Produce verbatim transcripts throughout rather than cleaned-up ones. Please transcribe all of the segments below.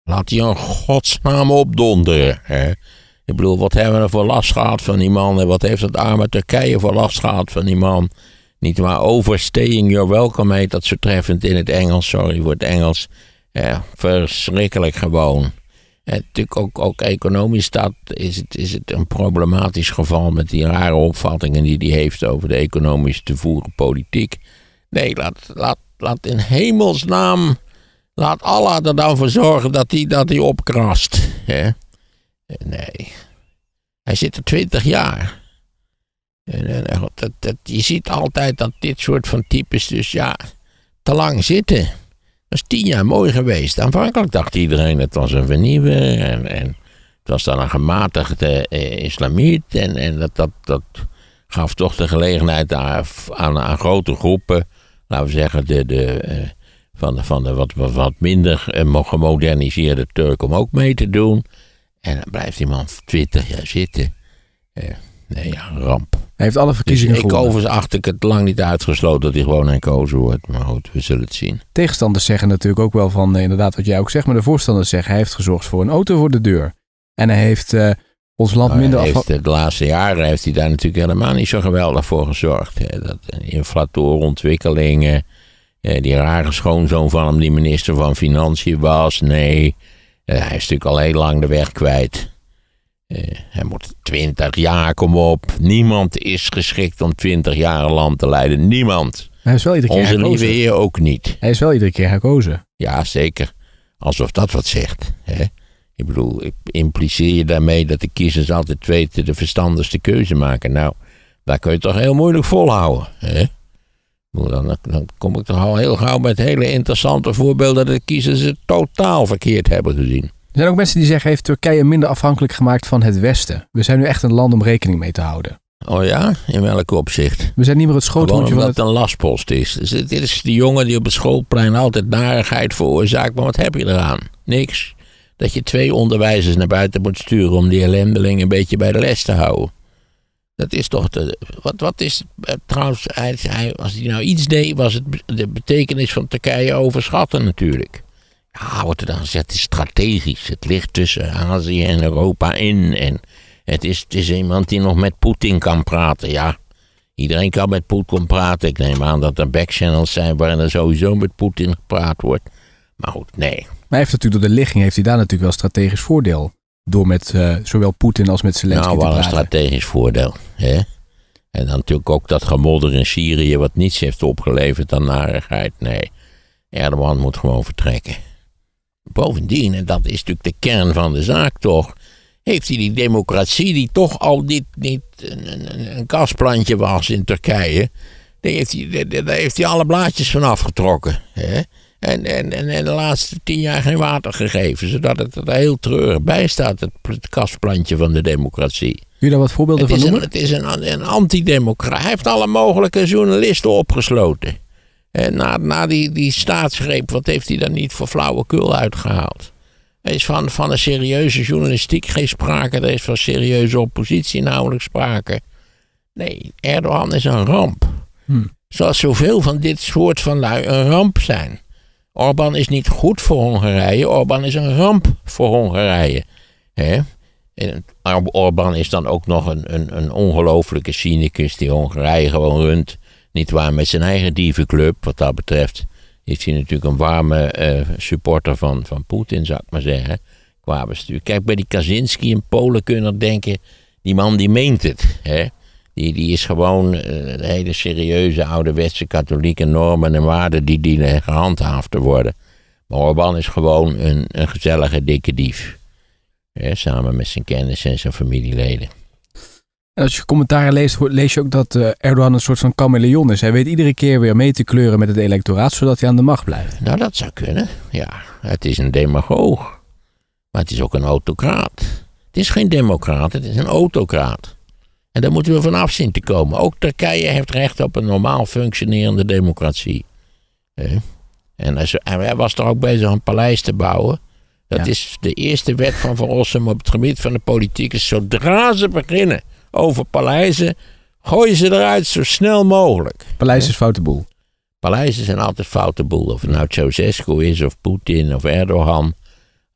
Laat hij in godsnaam opdonderen. Hè? Ik bedoel, wat hebben we er voor last gehad van die man? En wat heeft het arme Turkije voor last gehad van die man? Niet maar overstaying your welcome heet dat zo treffend in het Engels. Sorry voor het Engels. Ja, verschrikkelijk gewoon. En natuurlijk ook, ook economisch staat, is, het, is het een problematisch geval met die rare opvattingen die hij heeft over de economisch te voeren politiek. Nee, laat, laat, laat in hemelsnaam, laat Allah er dan voor zorgen dat hij dat hij opkrast. Hè? Nee, hij zit er twintig jaar. En, en, dat, dat, je ziet altijd dat dit soort van types dus ja, te lang zitten. Dat is tien jaar mooi geweest. Aanvankelijk dacht iedereen het was een vernieuwer. En, en het was dan een gematigde eh, islamiet. En, en dat, dat, dat gaf toch de gelegenheid aan, aan, aan grote groepen. Laten we zeggen de, de, eh, van de, van de wat, wat minder eh, gemoderniseerde Turk om ook mee te doen. En dan blijft die man twintig jaar zitten. Eh, nee, ja, een ramp. Hij heeft alle verkiezingen dus ik gewonnen. overigens acht ik het lang niet uitgesloten dat hij gewoon herkozen wordt. Maar goed, we zullen het zien. Tegenstanders zeggen natuurlijk ook wel van, inderdaad wat jij ook zegt, maar de voorstanders zeggen, hij heeft gezorgd voor een auto voor de deur. En hij heeft uh, ons land nou, minder afhankelijk. De laatste jaren heeft hij daar natuurlijk helemaal niet zo geweldig voor gezorgd. Hè. Dat inflatorontwikkelingen, die rare schoonzoon van hem die minister van Financiën was. Nee, hij is natuurlijk al heel lang de weg kwijt. Uh, hij moet twintig jaar, kom op. Niemand is geschikt om twintig jaar een land te leiden. Niemand. Hij is wel iedere keer Onze herkozen. lieve heer ook niet. Hij is wel iedere keer herkozen. Ja, zeker. Alsof dat wat zegt. Hè? Ik bedoel, impliceer je daarmee dat de kiezers altijd weten de verstandigste keuze maken? Nou, daar kun je toch heel moeilijk volhouden. Hè? Dan, dan kom ik toch al heel gauw met hele interessante voorbeelden dat de kiezers het totaal verkeerd hebben gezien. Er zijn ook mensen die zeggen, heeft Turkije minder afhankelijk gemaakt van het Westen? We zijn nu echt een land om rekening mee te houden. Oh ja? In welk opzicht? We zijn niet meer het schoothondje van omdat het... het een lastpost is. Dus dit is die jongen die op het schoolplein altijd narigheid veroorzaakt. Maar wat heb je eraan? Niks. Dat je twee onderwijzers naar buiten moet sturen om die ellendeling een beetje bij de les te houden. Dat is toch... De, wat, wat is... Trouwens, hij, hij, als hij nou iets deed, was het de betekenis van Turkije overschatten natuurlijk. Ja, wordt er dan gezegd, het is strategisch. Het ligt tussen Azië en Europa in. En het is, het is iemand die nog met Poetin kan praten. Ja, iedereen kan met Poetin praten. Ik neem aan dat er backchannels zijn waarin er sowieso met Poetin gepraat wordt. Maar goed, nee. Maar hij heeft natuurlijk door de ligging heeft hij daar natuurlijk wel strategisch voordeel. Door met uh, zowel Poetin als met Zelensky nou, te wel praten. een strategisch voordeel. Hè? En dan natuurlijk ook dat gemodder in Syrië wat niets heeft opgeleverd aan narigheid. Nee, Erdogan moet gewoon vertrekken. Bovendien, en dat is natuurlijk de kern van de zaak toch, heeft hij die democratie die toch al niet, niet een, een, een kasplantje was in Turkije, daar heeft hij, daar, daar heeft hij alle blaadjes van afgetrokken. Hè? En, en, en, en de laatste tien jaar geen water gegeven, zodat het er heel treurig bij staat, het, het kasplantje van de democratie. Kun je daar wat voorbeelden het van is noemen? Een, het is een, een antidemocraat. Hij heeft alle mogelijke journalisten opgesloten. En na, na die, die staatsgreep, wat heeft hij dan niet voor flauwekul uitgehaald? Er is van, van een serieuze journalistiek geen sprake. Er is van serieuze oppositie nauwelijks sprake. Nee, Erdogan is een ramp. Hmm. Zoals zoveel van dit soort van lui een ramp zijn. Orbán is niet goed voor Hongarije. Orbán is een ramp voor Hongarije. Hè? En Orbán is dan ook nog een, een, een ongelofelijke cynicus die Hongarije gewoon runt. Niet waar met zijn eigen dievenclub. Wat dat betreft is hij natuurlijk een warme uh, supporter van, van Poetin, zou ik maar zeggen. Qua bestuur. Kijk, bij die Kaczynski in Polen kun je nog denken, die man die meent het. Hè? Die, die is gewoon uh, de hele serieuze ouderwetse katholieke normen en waarden die dienen gehandhaafd te worden. Maar Orbán is gewoon een, een gezellige dikke dief. Hè? Samen met zijn kennissen en zijn familieleden. En als je commentaren leest, lees je ook dat uh, Erdogan een soort van chameleon is. Hij weet iedere keer weer mee te kleuren met het electoraat, zodat hij aan de macht blijft. Nou, dat zou kunnen. Ja, het is een demagoog. Maar het is ook een autocraat. Het is geen democraat, het is een autocraat. En daar moeten we vanaf zien te komen. Ook Turkije heeft recht op een normaal functionerende democratie. Eh? En hij was toch ook bezig een paleis te bouwen. Dat ja. is de eerste wet van Van Rossum op het gebied van de politiek. Is zodra ze beginnen over paleizen, gooien ze eruit zo snel mogelijk. Paleis is foute boel. Paleizen zijn altijd foute boel. Of het nou Ceausescu is, of Poetin, of Erdogan.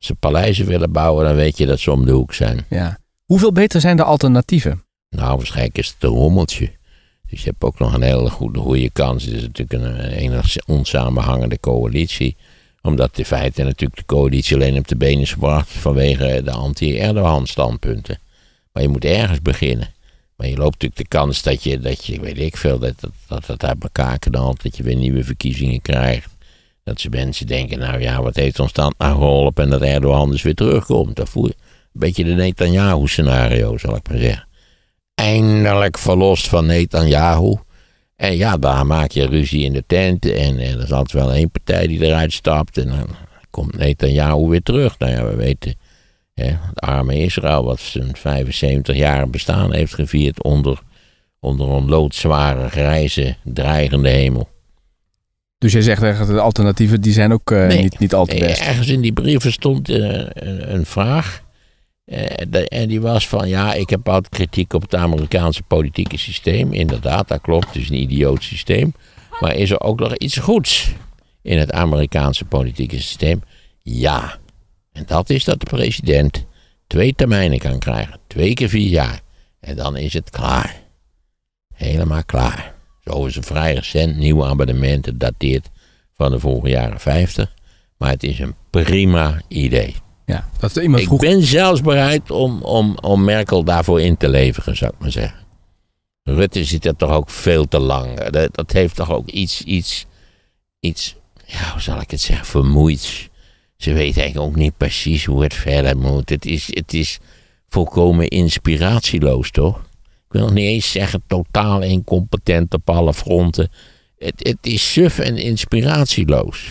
Als ze paleizen willen bouwen, dan weet je dat ze om de hoek zijn. Ja. Hoeveel beter zijn de alternatieven? Nou, waarschijnlijk is het een rommeltje. Dus je hebt ook nog een hele goede, goede kans. Het is natuurlijk een, een enigszins onsamenhangende coalitie. Omdat in feite natuurlijk de coalitie alleen op de been is gebracht vanwege de anti-Erdogan standpunten. Maar je moet ergens beginnen. Maar je loopt natuurlijk de kans dat je, dat je weet ik veel, dat dat, dat, dat uit elkaar knalt. Dat je weer nieuwe verkiezingen krijgt. Dat ze mensen denken, nou ja, wat heeft ons dan nou geholpen en dat Erdogan dus weer terugkomt. Dat voel je een beetje de Netanyahu-scenario, zal ik maar zeggen. Eindelijk verlost van Netanyahu. En ja, daar maak je ruzie in de tent. En, en er is altijd wel één partij die eruit stapt. En dan komt Netanyahu weer terug. Nou ja, we weten, hè, het arme Israël, wat zijn vijfenzeventig jaar bestaan heeft gevierd onder, onder een loodzware, grijze, dreigende hemel. Dus jij zegt eigenlijk dat de alternatieven, die zijn ook uh, nee, niet, niet al te best. Ergens in die brieven stond uh, een, een vraag. Uh, de, en die was van, ja, ik heb altijd kritiek op het Amerikaanse politieke systeem. Inderdaad, dat klopt, het is een idioot systeem. Maar is er ook nog iets goeds in het Amerikaanse politieke systeem? Ja. En dat is dat de president twee termijnen kan krijgen. Twee keer vier jaar. En dan is het klaar. Helemaal klaar. Zo is een vrij recent nieuw abonnement. Het dateert van de vorige jaren vijftig. Maar het is een prima idee. Ja, dat iemand ik vroeg... ben zelfs bereid om, om, om Merkel daarvoor in te leveren, zou ik maar zeggen. Rutte zit er toch ook veel te lang. Dat, dat heeft toch ook iets, iets, iets, ja, hoe zal ik het zeggen, vermoeids. Ze weet eigenlijk ook niet precies hoe het verder moet. Het is, het is volkomen inspiratieloos, toch? Ik wil nog niet eens zeggen totaal incompetent op alle fronten. Het, het is suf en inspiratieloos.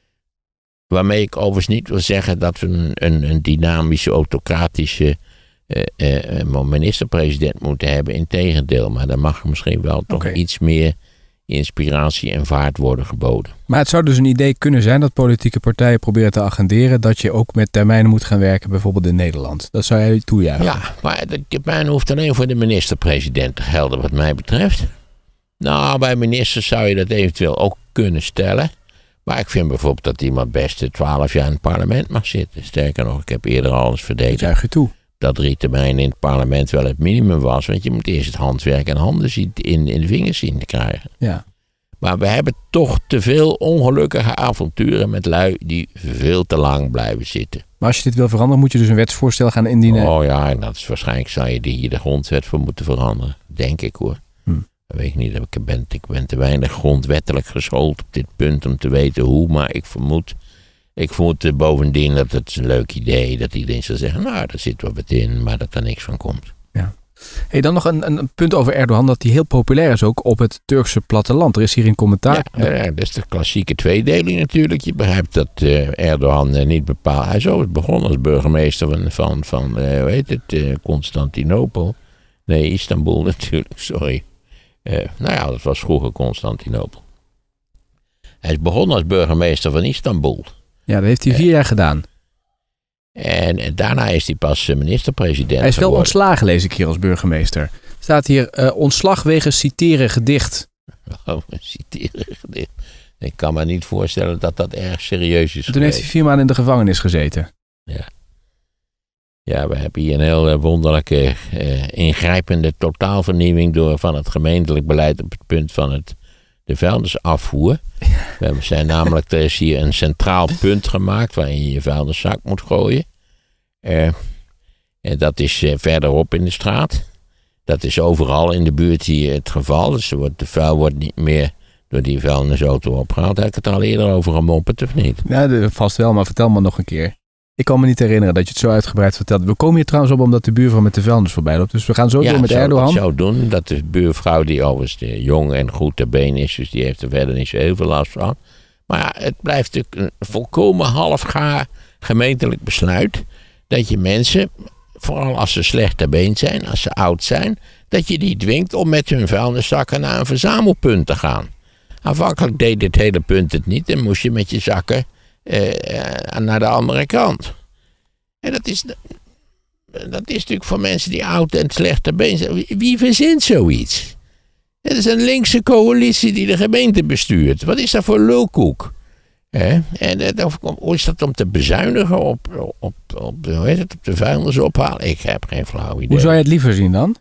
Waarmee ik overigens niet wil zeggen dat we een, een, een dynamische, autocratische uh, uh, minister-president moeten hebben. Integendeel, maar dan mag er misschien wel toch okay. iets meer inspiratie en vaart worden geboden. Maar het zou dus een idee kunnen zijn dat politieke partijen proberen te agenderen dat je ook met termijnen moet gaan werken, bijvoorbeeld in Nederland. Dat zou jij toejuichen? Ja, maar de termijn hoeft alleen voor de minister-president te gelden wat mij betreft. Nou, bij ministers zou je dat eventueel ook kunnen stellen. Maar ik vind bijvoorbeeld dat iemand best twaalf jaar in het parlement mag zitten. Sterker nog, ik heb eerder al eens verdedigd juich je toe. Dat drie termijnen in het parlement wel het minimum was. Want je moet eerst het handwerk en handen zien, in, in de vingers zien te krijgen. Ja. Maar we hebben toch te veel ongelukkige avonturen met lui die veel te lang blijven zitten. Maar als je dit wil veranderen, moet je dus een wetsvoorstel gaan indienen. Oh ja, en dat is waarschijnlijk zou je hier de grondwet voor moeten veranderen. Denk ik hoor. Hm. Dat weet ik niet. Ik ben, ik ben te weinig grondwettelijk geschoold op dit punt om te weten hoe. Maar ik vermoed, ik vermoed bovendien dat het een leuk idee is. Dat iedereen zal zeggen, nou daar zit wel wat in. Maar dat er niks van komt. Ja. Hey, dan nog een, een punt over Erdogan, dat hij heel populair is ook op het Turkse platteland. Er is hier een commentaar. Ja, ja, dat is de klassieke tweedeling natuurlijk. Je begrijpt dat uh, Erdogan uh, niet bepaald... Hij is ooit begonnen als burgemeester van, van, van uh, hoe heet het, uh, Constantinopel. Nee, Istanbul natuurlijk, sorry. Uh, nou ja, dat was vroeger Constantinopel. Hij is begonnen als burgemeester van Istanbul. Ja, dat heeft hij vier uh, jaar gedaan. En, en daarna is hij pas minister-president Hij is wel geworden. ontslagen, lees ik hier als burgemeester. Staat hier, uh, ontslag wegens citeren gedicht. Oh, citeren gedicht. Ik kan me niet voorstellen dat dat erg serieus is. Toen geweest. heeft hij vier maanden in de gevangenis gezeten. Ja. Ja, we hebben hier een heel wonderlijke, uh, ingrijpende totaalvernieuwing door van het gemeentelijk beleid op het punt van het, de vuilnisafvoer. We zijn namelijk, er is hier een centraal punt gemaakt waarin je je vuilniszak moet gooien. Uh, en dat is uh, verderop in de straat. Dat is overal in de buurt hier het geval. Dus wordt, de vuil wordt niet meer door die vuilnisauto opgehaald. Heb ik het er al eerder over gemopperd of niet? Ja, vast wel, maar vertel me nog een keer. Ik kan me niet herinneren dat je het zo uitgebreid vertelt. We komen hier trouwens op omdat de buurvrouw met de vuilnis voorbij loopt. Dus we gaan zo ja, door met zo, Erdogan. Ja, zo doen. Dat de buurvrouw die overigens jong en goed ter been is. Dus die heeft er verder niet zo heel veel last van. Maar ja, het blijft natuurlijk een volkomen halfgaar gemeentelijk besluit. Dat je mensen, vooral als ze slecht ter been zijn, als ze oud zijn. Dat je die dwingt om met hun vuilniszakken naar een verzamelpunt te gaan. Aanvankelijk deed dit hele punt het niet. En moest je met je zakken Uh, naar de andere kant. En dat is, dat is natuurlijk voor mensen die oud en slecht ter been zijn. Wie, wie verzint zoiets? Het is een linkse coalitie die de gemeente bestuurt. Wat is dat voor lulkoek? Hè? En uh, hoe is dat om te bezuinigen op, op, op, hoe heet het, op de vuilnisophalen? Ik heb geen flauw idee. Hoe zou je het liever zien dan?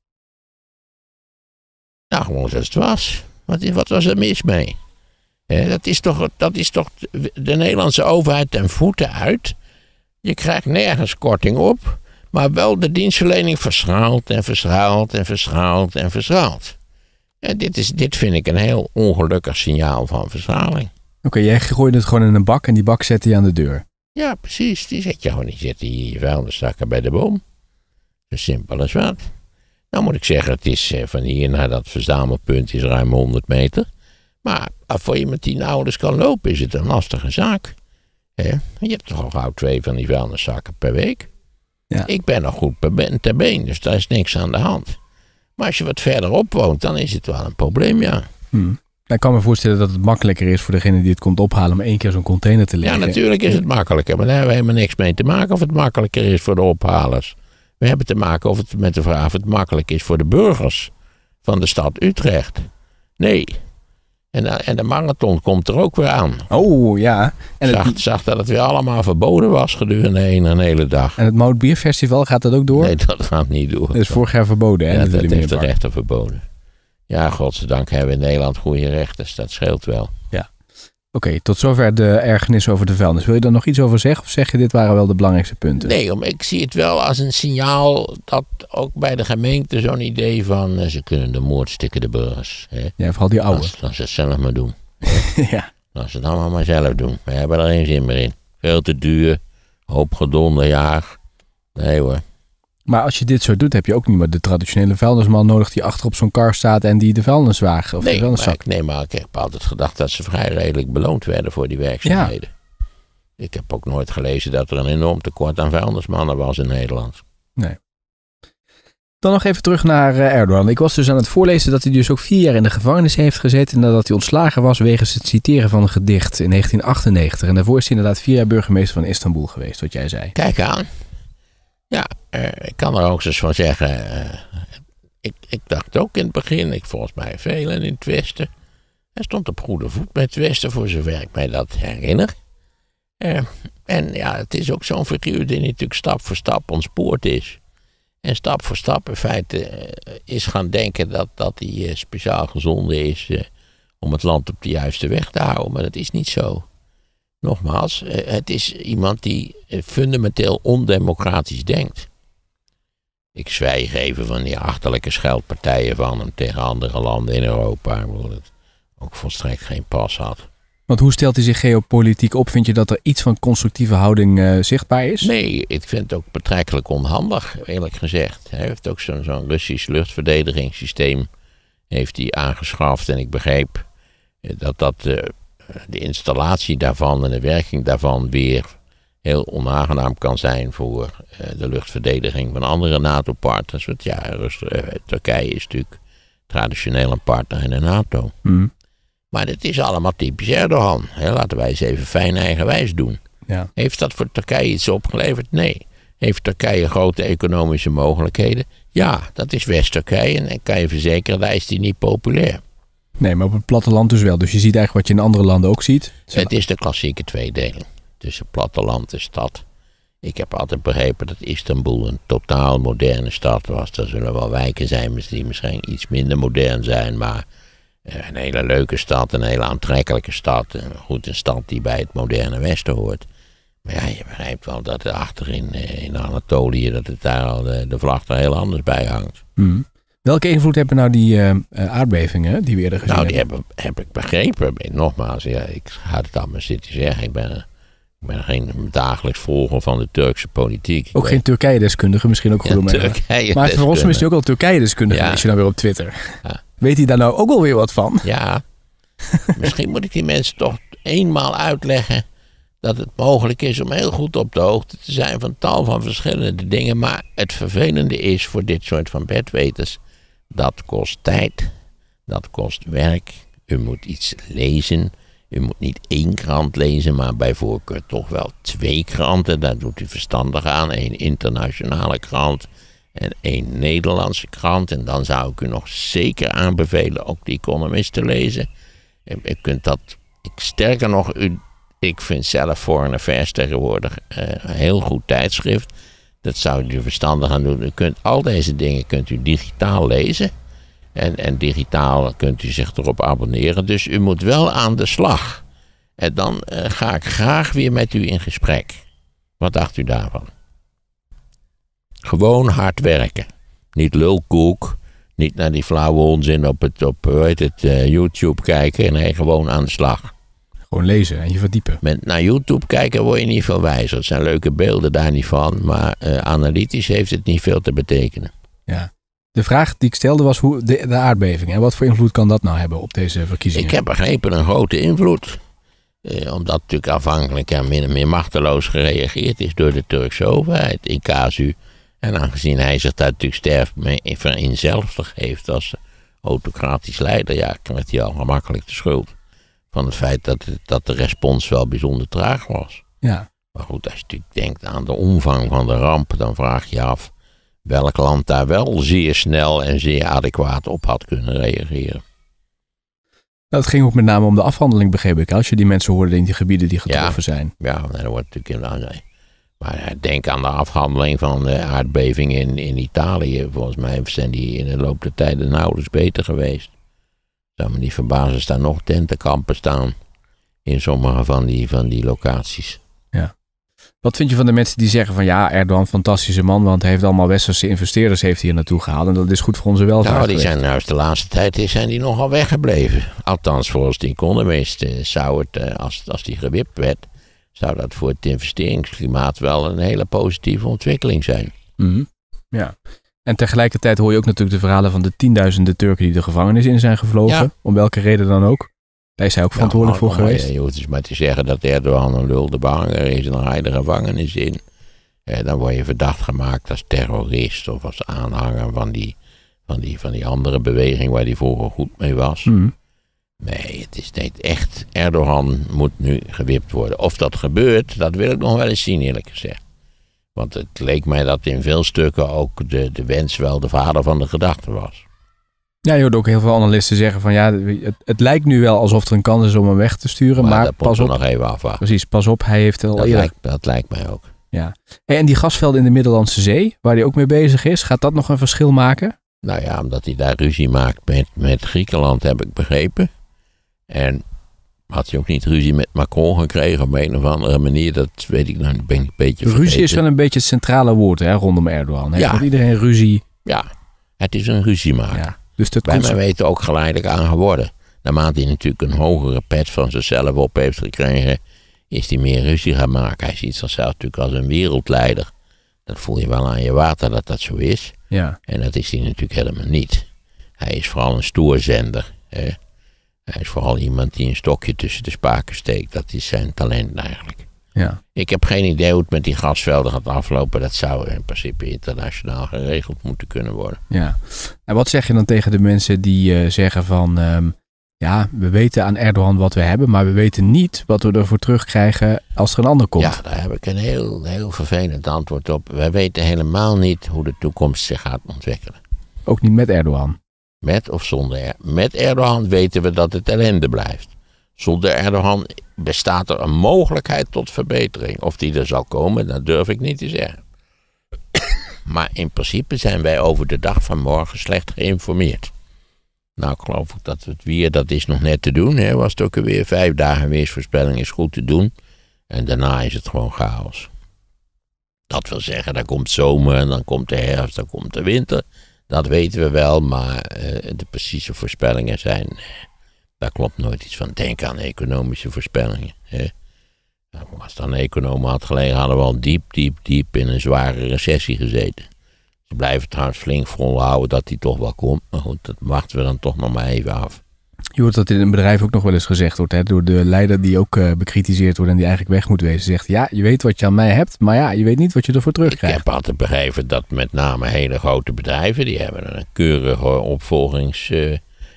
Nou, gewoon zoals het was. Wat, wat was er mis mee? Hè, dat, is toch, dat is toch de Nederlandse overheid ten voeten uit. Je krijgt nergens korting op. Maar wel de dienstverlening verschraalt en verschraalt en verschraalt en verschraalt. En dit, is, dit vind ik een heel ongelukkig signaal van verschraling. Oké, okay, jij gooit het gewoon in een bak en die bak zet je aan de deur. Ja, precies. Die zet je gewoon, die zet die je vuilniszakken bij de boom. Zo simpel als wat. Nou moet ik zeggen, het is van hier naar dat verzamelpunt is ruim honderd meter. Maar voor je met tien ouders kan lopen is het een lastige zaak. He? Je hebt toch al gauw twee van die vuilniszakken per week. Ja. Ik ben nog goed ter been, dus daar is niks aan de hand. Maar als je wat verderop woont, dan is het wel een probleem, ja. Hmm. Ik kan me voorstellen dat het makkelijker is voor degene die het komt ophalen om één keer zo'n container te leggen. Ja, natuurlijk is het makkelijker, maar daar hebben we helemaal niks mee te maken of het makkelijker is voor de ophalers. We hebben te maken of het, met de vraag of het makkelijk is voor de burgers van de stad Utrecht. Nee. En, en de marathon komt er ook weer aan. Oh, ja. En zag, het... zag dat het weer allemaal verboden was gedurende een, een hele dag. En het Mout Bierfestival, gaat dat ook door? Nee, dat gaat niet door. Dat is vorig jaar verboden, hè? Ja, dat heeft de rechter verboden. Ja, godzijdank hebben we in Nederland goede rechters. Dat scheelt wel. Ja. Oké, okay, tot zover de ergernis over de vuilnis. Wil je daar nog iets over zeggen? Of zeg je dit waren wel de belangrijkste punten? Nee, om, ik zie het wel als een signaal dat ook bij de gemeente zo'n idee van uh, ze kunnen de moord stikken de burgers. Hè? Ja, vooral die oude. Laat ze het zelf maar doen. Ja. Laat ze het allemaal maar zelf doen. We hebben er geen zin meer in. Veel te duur. Hoop gedonder jaar. Nee hoor. Maar als je dit zo doet, heb je ook niet meer de traditionele vuilnisman nodig die achter op zo'n kar staat en die de vuilniswagen of nee, de vuilniszak. Maar ik, nee, maar ik heb altijd gedacht dat ze vrij redelijk beloond werden voor die werkzaamheden. Ja. Ik heb ook nooit gelezen dat er een enorm tekort aan vuilnismannen was in Nederland. Nee. Dan nog even terug naar uh, Erdogan. Ik was dus aan het voorlezen dat hij dus ook vier jaar in de gevangenis heeft gezeten nadat hij ontslagen was wegens het citeren van een gedicht in negentien achtennegentig. En daarvoor is hij inderdaad vier jaar burgemeester van Istanbul geweest, wat jij zei. Kijk aan. Ja, uh, ik kan er ook eens van zeggen. Uh, ik, ik dacht ook in het begin, ik volgens mij velen in het Westen. Hij stond op goede voet met het Westen, voor zover ik mij dat herinner. Uh, en ja, het is ook zo'n figuur die natuurlijk stap voor stap ontspoord is. En stap voor stap in feite uh, is gaan denken dat, dat hij uh, speciaal gezonden is uh, om het land op de juiste weg te houden. Maar dat is niet zo. Nogmaals, uh, het is iemand die uh, fundamenteel ondemocratisch denkt. Ik zwijg even van die achterlijke scheldpartijen van hem tegen andere landen in Europa, waar het ook volstrekt geen pas had. Want hoe stelt hij zich geopolitiek op? Vind je dat er iets van constructieve houding uh, zichtbaar is? Nee, ik vind het ook betrekkelijk onhandig, eerlijk gezegd. Hij heeft ook zo'n, zo'n Russisch luchtverdedigingssysteem heeft hij aangeschaft. En ik begreep dat, dat uh, de installatie daarvan en de werking daarvan weer heel onaangenaam kan zijn voor uh, de luchtverdediging van andere NATO-partners. Want ja, Rust, uh, Turkije is natuurlijk traditioneel een partner in de NATO. Mm. Maar het is allemaal typisch Erdogan. He, laten wij eens even fijn eigenwijs doen. Ja. Heeft dat voor Turkije iets opgeleverd? Nee. Heeft Turkije grote economische mogelijkheden? Ja, dat is West-Turkije en ik kan je verzekeren, daar is die niet populair. Nee, maar op het platteland dus wel. Dus je ziet eigenlijk wat je in andere landen ook ziet. Het is de klassieke tweedeling tussen platteland en stad. Ik heb altijd begrepen dat Istanbul een totaal moderne stad was. Er zullen wel wijken zijn die misschien iets minder modern zijn, maar een hele leuke stad, een hele aantrekkelijke stad. Goed, een stad die bij het moderne Westen hoort. Maar ja, je begrijpt wel dat er achterin in Anatolië, dat het daar al de, de vlag er heel anders bij hangt. Hmm. Welke invloed hebben nou die uh, aardbevingen die we eerder gezien nou, die hebben? Nou, die heb, heb ik begrepen. Nogmaals, ja, ik ga het allemaal zitten zeggen. Ik ben, ik ben geen dagelijks volger van de Turkse politiek. Ook geen Turkije-deskundige, misschien ook goed ja, om Turkije Maar voor ons is hij ook al Turkije-deskundige, ja. Is je nou weer op Twitter. Ja. Weet hij daar nou ook alweer wat van? Ja, misschien moet ik die mensen toch eenmaal uitleggen dat het mogelijk is om heel goed op de hoogte te zijn van tal van verschillende dingen. Maar het vervelende is voor dit soort van bedweters, dat kost tijd, dat kost werk. U moet iets lezen. U moet niet één krant lezen, maar bij voorkeur toch wel twee kranten. Daar doet u verstandig aan. Eén internationale krant en één Nederlandse krant. En dan zou ik u nog zeker aanbevelen ook The Economist te lezen. U kunt dat, ik sterker nog, u, ik vind zelf Foreign Affairs tegenwoordig uh, een heel goed tijdschrift. Dat zou u verstandig aan doen. U kunt al deze dingen kunt u digitaal lezen. En, en digitaal kunt u zich erop abonneren. Dus u moet wel aan de slag. En dan uh, ga ik graag weer met u in gesprek. Wat dacht u daarvan? Gewoon hard werken. Niet lulkoek. Niet naar die flauwe onzin op, het, op hoe heet het, uh, YouTube kijken. Nee, gewoon aan de slag. Gewoon lezen en je verdiepen. Met naar YouTube kijken word je niet veel wijzer. Het zijn leuke beelden daar niet van. Maar uh, analytisch heeft het niet veel te betekenen. Ja. De vraag die ik stelde was hoe de, de aardbeving. En wat voor invloed kan dat nou hebben op deze verkiezingen? Ik heb begrepen een grote invloed. Uh, omdat natuurlijk afhankelijk en min en meer machteloos gereageerd is door de Turkse overheid in casu. En aangezien hij zich daar natuurlijk sterk mee vereenzelvigd heeft als autocratisch leider, ja, krijgt hij al gemakkelijk de schuld van het feit dat, het, dat de respons wel bijzonder traag was. Ja. Maar goed, als je natuurlijk denkt aan de omvang van de ramp, dan vraag je je af welk land daar wel zeer snel en zeer adequaat op had kunnen reageren. Nou, het ging ook met name om de afhandeling, begreep ik, als je die mensen hoorde in die gebieden die getroffen ja, zijn. Ja, dat wordt natuurlijk in. Maar denk aan de afhandeling van de aardbeving in, in Italië. Volgens mij zijn die in de loop der tijden nauwelijks beter geweest. Zou me niet verbazen als daar nog tentenkampen staan. In sommige van die, van die locaties. Ja. Wat vind je van de mensen die zeggen van ja, Erdogan, fantastische man. Want hij heeft allemaal westerse investeerders heeft hier naartoe gehaald. En dat is goed voor onze welvaart. Nou, die zijn nou de laatste tijd zijn die nogal weggebleven. Althans, volgens de Economist zou het, als, als die gewipt werd, zou dat voor het investeringsklimaat wel een hele positieve ontwikkeling zijn. Mm-hmm. Ja. En tegelijkertijd hoor je ook natuurlijk de verhalen van de tienduizenden Turken die de gevangenis in zijn gevlogen. Ja. Om welke reden dan ook. Daar is hij ook verantwoordelijk ja, voor geweest. Je hoeft dus maar te zeggen dat Erdogan een lulde behanger is en dan ga je de gevangenis in. Eh, dan word je verdacht gemaakt als terrorist of als aanhanger van die, van die, van die andere beweging waar hij vroeger goed mee was. Mm. Nee, het is niet echt. Erdogan moet nu gewipt worden. Of dat gebeurt, dat wil ik nog wel eens zien, eerlijk gezegd. Want het leek mij dat in veel stukken ook de, de wens wel de vader van de gedachte was. Ja, je hoort ook heel veel analisten zeggen van ja, het, het lijkt nu wel alsof er een kans is om hem weg te sturen. Maar, maar dat pas op. nog even afwachten. Precies, pas op, hij heeft al dat eerder. Lijkt, dat lijkt mij ook. Ja. En die gasvelden in de Middellandse Zee, waar hij ook mee bezig is, gaat dat nog een verschil maken? Nou ja, omdat hij daar ruzie maakt met, met Griekenland, heb ik begrepen. En had hij ook niet ruzie met Macron gekregen op een of andere manier, dat weet ik nou, ben ik een beetje vergeten. Ruzie is wel een beetje het centrale woord hè, rondom Erdogan. Heeft ja. iedereen ruzie? Ja, het is een ruziemaker. Ja. Dus dat bij mij weten ook geleidelijk aan geworden. Naarmate hij natuurlijk een hogere pet van zichzelf op heeft gekregen, is hij meer ruzie gaan maken. Hij ziet zichzelf natuurlijk als een wereldleider. Dat voel je wel aan je water dat dat zo is. Ja. En dat is hij natuurlijk helemaal niet. Hij is vooral een stoorzender. Hè? Hij is vooral iemand die een stokje tussen de spaken steekt. Dat is zijn talent eigenlijk. Ja. Ik heb geen idee hoe het met die gasvelden gaat aflopen. Dat zou in principe internationaal geregeld moeten kunnen worden. Ja. En wat zeg je dan tegen de mensen die uh, zeggen van um, ja, we weten aan Erdogan wat we hebben, maar we weten niet wat we ervoor terugkrijgen als er een ander komt. Ja, daar heb ik een heel, heel vervelend antwoord op. Wij weten helemaal niet hoe de toekomst zich gaat ontwikkelen. Ook niet met Erdogan? Met of zonder Erdogan. Met Erdogan weten we dat het ellende blijft. Zonder Erdogan bestaat er een mogelijkheid tot verbetering. Of die er zal komen, dat durf ik niet te zeggen. Maar in principe zijn wij over de dag van morgen slecht geïnformeerd. Nou, ik geloof ook dat het weer, dat is nog net te doen. Hè. Was het ook weer vijf dagen weersvoorspelling is goed te doen. En daarna is het gewoon chaos. Dat wil zeggen, dan komt zomer en dan komt de herfst, dan komt de winter. Dat weten we wel, maar uh, de precieze voorspellingen zijn... Daar klopt nooit iets van. Denk aan economische voorspellingen. Hè. Nou, als dan een econoom had gelegen, hadden we al diep, diep, diep in een zware recessie gezeten. Ze blijven trouwens flink volhouden dat die toch wel komt. Maar goed, dat wachten we dan toch nog maar even af. Je hoort dat in een bedrijf ook nog wel eens gezegd wordt. Hè, door de leider die ook uh, bekritiseerd wordt en die eigenlijk weg moet wezen. Zegt, ja, je weet wat je aan mij hebt, maar ja, je weet niet wat je ervoor terugkrijgt. Ik heb altijd begrepen dat met name hele grote bedrijven, die hebben een keurige opvolgingslijn.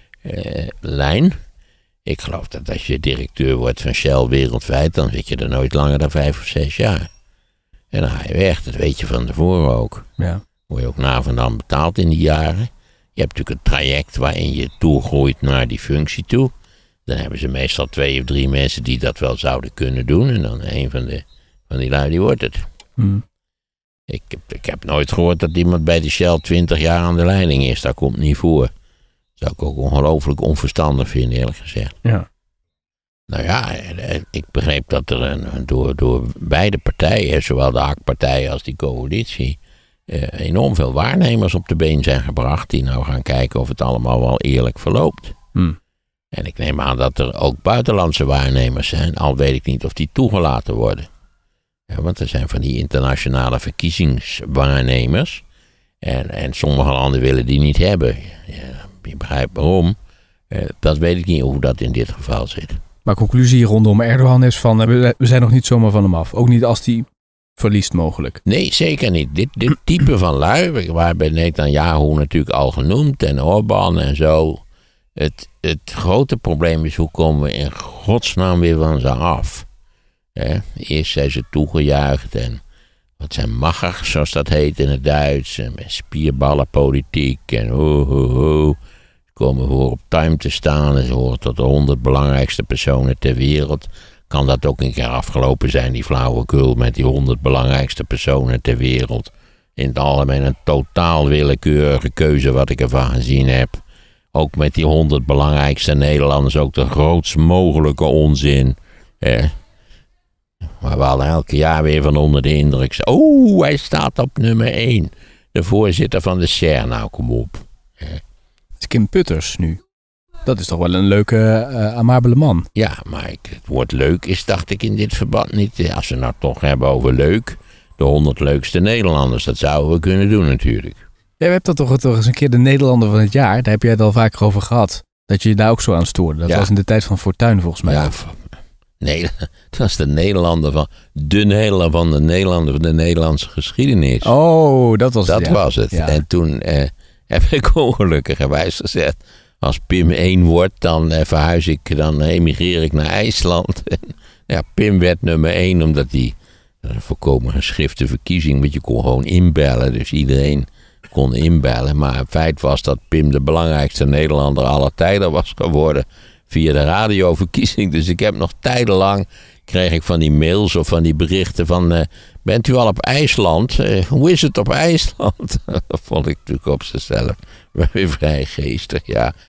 Uh, uh, Ik geloof dat als je directeur wordt van Shell wereldwijd, dan zit je er nooit langer dan vijf of zes jaar. En dan ga je weg, dat weet je van tevoren ook. Ja. Word je ook na van dan betaald in die jaren. Je hebt natuurlijk een traject waarin je toegroeit naar die functie toe. Dan hebben ze meestal twee of drie mensen die dat wel zouden kunnen doen. En dan een van, de, van die lui, die wordt het. Hmm. Ik, heb, ik heb nooit gehoord dat iemand bij de Shell twintig jaar aan de leiding is. Dat komt niet voor. Dat zou ik ook ongelooflijk onverstandig vinden, eerlijk gezegd. Ja. Nou ja, ik begreep dat er een, door, door beide partijen, zowel de Hakpartij als die coalitie, eh, enorm veel waarnemers op de been zijn gebracht. Die nou gaan kijken of het allemaal wel eerlijk verloopt. Hmm. En ik neem aan dat er ook buitenlandse waarnemers zijn, al weet ik niet of die toegelaten worden. Ja, want er zijn van die internationale verkiezingswaarnemers. En, en sommige landen willen die niet hebben. Ja, je begrijpt waarom. Eh, dat weet ik niet hoe dat in dit geval zit. Maar conclusie rondom Erdogan is van, we zijn nog niet zomaar van hem af. Ook niet als hij verliest mogelijk. Nee, zeker niet. Dit, dit type van lui, waarbij Netanyahu natuurlijk al genoemd en Orbán en zo. Het, het grote probleem is, hoe komen we in godsnaam weer van ze af? He, eerst zijn ze toegejuicht en wat zijn maggig, zoals dat heet in het Duits. En met spierballenpolitiek en ho ho ho. Ze komen voor op Time te staan en ze horen tot de honderd belangrijkste personen ter wereld. Kan dat ook een keer afgelopen zijn, die flauwekul met die honderd belangrijkste personen ter wereld. In het algemeen een totaal willekeurige keuze wat ik ervan gezien heb. Ook met die honderd belangrijkste Nederlanders ook de grootst mogelijke onzin. Eh. Maar we hadden elke jaar weer van onder de indruk. Oh, hij staat op nummer één. De voorzitter van de S E R. Nou, kom op. Eh. Het is Kim Putters nu. Dat is toch wel een leuke, uh, amabele man. Ja, maar ik, het woord leuk is, dacht ik, in dit verband niet. Als we nou toch hebben over leuk. De honderd leukste Nederlanders. Dat zouden we kunnen doen natuurlijk. Jij hebt dat toch, toch eens een keer de Nederlander van het jaar. Daar heb jij het al vaker over gehad. Dat je je daar ook zo aan stoorde. Dat ja. was in de tijd van Fortuyn volgens mij. Ja, nee, dat was de Nederlander van de Nederlander van de Nederlander van de Nederlandse geschiedenis. Oh, dat was het. Dat ja. was het. Ja. En toen eh, heb ik ongelukkigerwijs gezegd, als Pim één wordt, dan eh, verhuis ik, dan emigreer ik naar IJsland. Ja, Pim werd nummer één, omdat hij een volkomen geschrifte verkiezing, want je kon gewoon inbellen, dus iedereen kon inbellen. Maar het feit was dat Pim de belangrijkste Nederlander aller tijden was geworden via de radioverkiezing. Dus ik heb nog tijdenlang, kreeg ik van die mails of van die berichten van, uh, bent u al op IJsland? Uh, hoe is het op IJsland? Dat vond ik natuurlijk op zichzelf weer vrij geestig, ja.